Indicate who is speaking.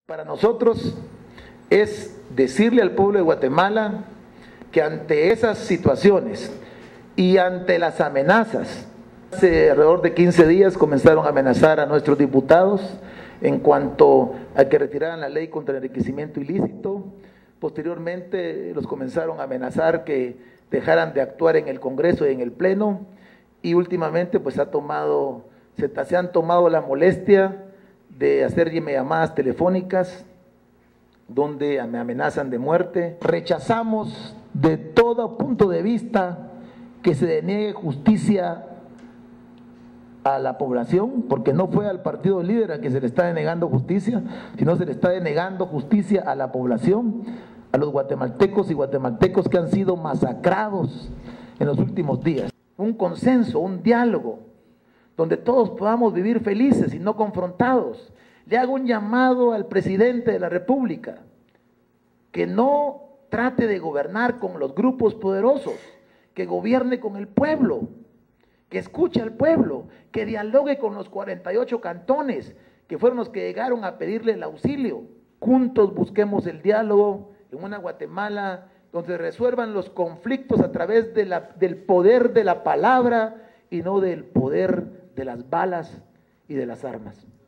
Speaker 1: Para nosotros es decirle al pueblo de Guatemala que ante esas situaciones y ante las amenazas, hace alrededor de 15 días comenzaron a amenazar a nuestros diputados en cuanto a que retiraran la ley contra el enriquecimiento ilícito. Posteriormente los comenzaron a amenazar que dejaran de actuar en el Congreso y en el Pleno, y últimamente pues se han tomado la molestia de hacerme llamadas telefónicas donde me amenazan de muerte. Rechazamos de todo punto de vista que se deniegue justicia a la población, porque no fue al partido líder a que se le está denegando justicia, sino se le está denegando justicia a la población, a los guatemaltecos y guatemaltecos que han sido masacrados en los últimos días. Un consenso, un diálogo, donde todos podamos vivir felices y no confrontados. Le hago un llamado al presidente de la República, que no trate de gobernar con los grupos poderosos, que gobierne con el pueblo, que escuche al pueblo, que dialogue con los 48 cantones, que fueron los que llegaron a pedirle el auxilio. Juntos busquemos el diálogo en una Guatemala donde resuelvan los conflictos a través del poder de la palabra y no del poder de las balas y de las armas.